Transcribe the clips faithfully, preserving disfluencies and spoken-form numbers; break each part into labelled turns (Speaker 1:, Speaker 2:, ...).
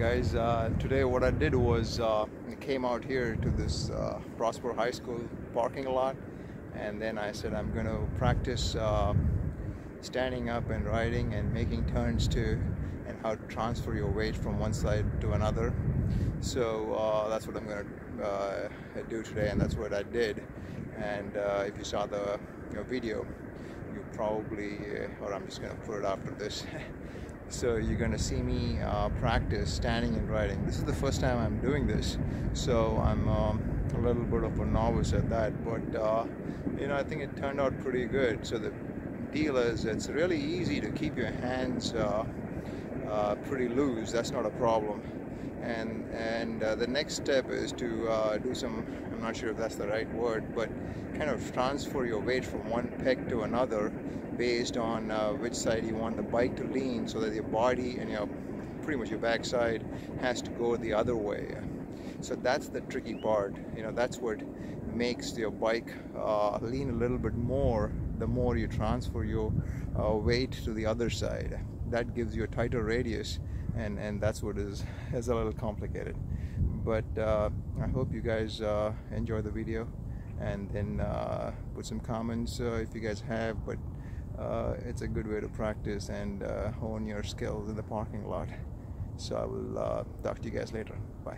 Speaker 1: guys. Uh, today what I did was uh, I came out here to this uh, Prosper High School parking lot, and then I said I'm going to practice uh, standing up and riding and making turns to, and how to transfer your weight from one side to another. So uh, that's what I'm going to uh, do today, and that's what I did. And uh, if you saw the you know, video, you probably, or I'm just going to put it after this. So you're going to see me uh, practice standing and riding. This is the first time I'm doing this, so I'm um, a little bit of a novice at that, but uh, you know, I think it turned out pretty good. So the deal is, it's really easy to keep your hands uh, uh, pretty loose. That's not a problem. And and uh, the next step is to uh, do some, I'm not sure if that's the right word, but kind of transfer your weight from one peg to another based on uh, which side you want the bike to lean, so that your body and your pretty much your backside has to go the other way. So that's the tricky part. You know, that's what makes your bike uh, lean a little bit more the more you transfer your uh, weight to the other side. That gives you a tighter radius, and and that's what is is a little complicated. But uh, I hope you guys uh, enjoy the video, and then uh, put some comments uh, if you guys have. But uh, it's a good way to practice and uh, hone your skills in the parking lot. So I will uh, talk to you guys later. Bye.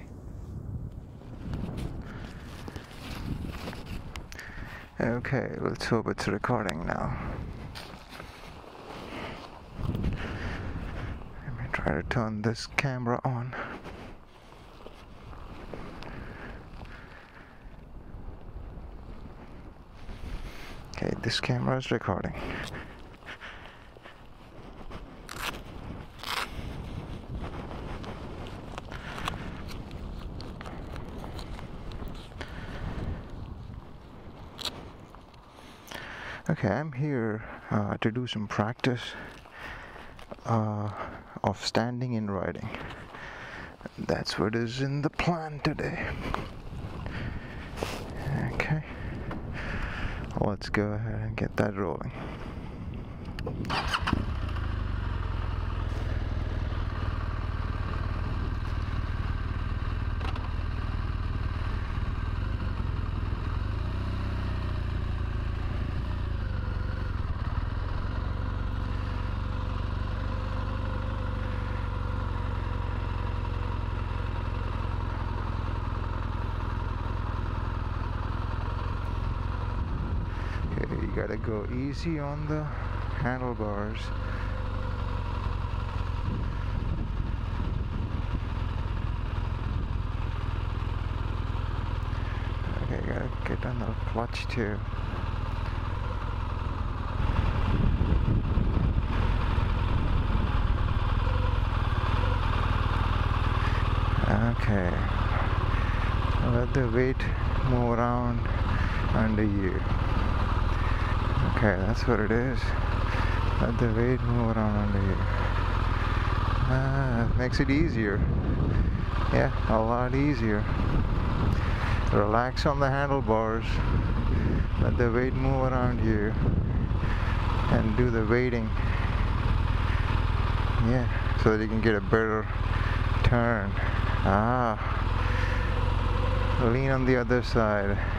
Speaker 1: Okay, let's hope it's recording now. Let me try to turn this camera on. Okay, this camera is recording. Okay, I'm here uh, to do some practice uh, of standing and riding. That's what is in the plan today. Okay, let's go ahead and get that rolling. You gotta go easy on the handlebars. Okay, you gotta get on the clutch too. Okay, let the weight move around under you. Okay, that's what it is. Let the weight move around under you. Ah, makes it easier. Yeah, a lot easier. Relax on the handlebars. Let the weight move around you. And do the weighting. Yeah, so that you can get a better turn. Ah. Lean on the other side.